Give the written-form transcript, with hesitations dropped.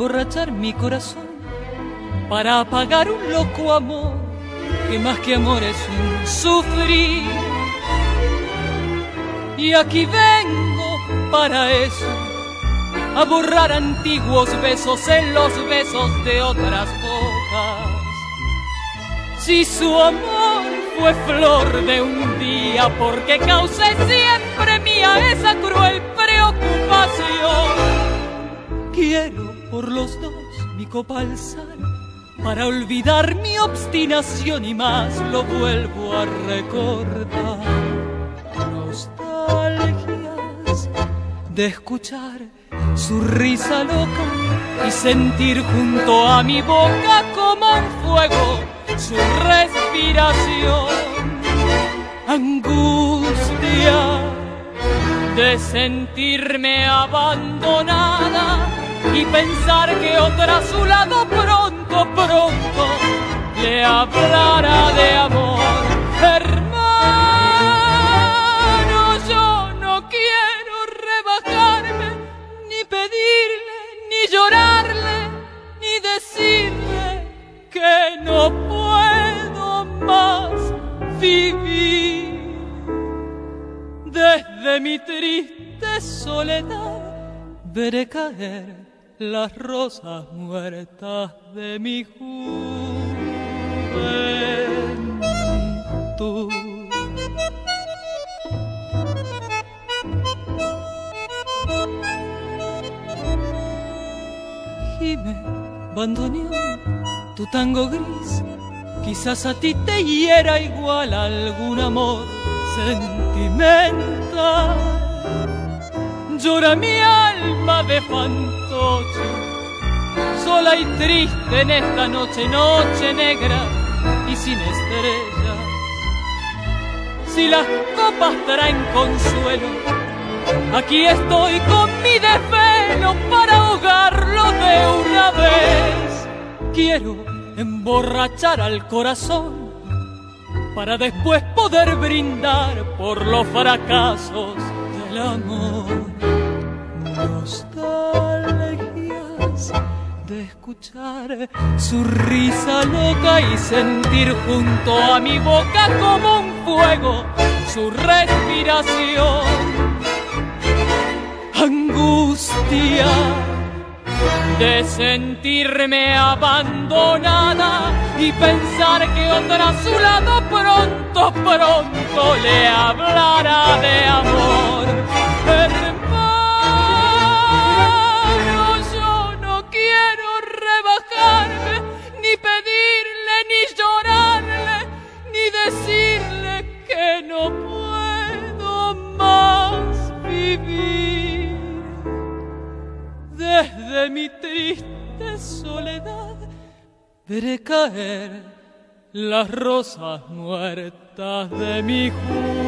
emborrachar mi corazón, para apagar un loco amor, que más que amor es un sufrir. Y aquí vengo para eso, a borrar antiguos besos en los besos de otras bocas. Si su amor fue flor de un día, porque causé siempre mía esa cruel preocupación. Quiero por los dos mi copa alzar, para olvidar mi obstinación y más lo vuelvo a recordar. Nostalgias de escuchar su risa loca y sentir junto a mi boca como un fuego su respiración. Angustia de sentirme abandonada y pensar que otra a su lado pronto, pronto le hablará de amor. Hermano, yo no quiero rebajarme, ni pedirle, ni llorarle, ni decirle que no puedo más vivir. Desde mi triste soledad veré caer las rosas muertas de mi juventud. Gime, bandoneón, tu tango gris, quizás a ti te hiera igual algún amor sentimental. Llora mi alma de fantoche, sola y triste en esta noche, noche negra y sin estrellas. Si las copas traen consuelo, aquí estoy con mi desvelo para ahogarlo de una vez. Quiero emborrachar al corazón para después poder brindar por los fracasos del amor. Nostalgias de escuchar su risa loca y sentir junto a mi boca como un fuego su respiración. Angustia de sentirme abandonada y pensar que otra a su lado pronto, pronto le hablará de amor. Hermano, yo no quiero rebajarme, ni pedirle, ni llorarle, ni decirle que no puedo más vivir. Desde mi triste soledad veré caer las rosas muertas de mi juventud.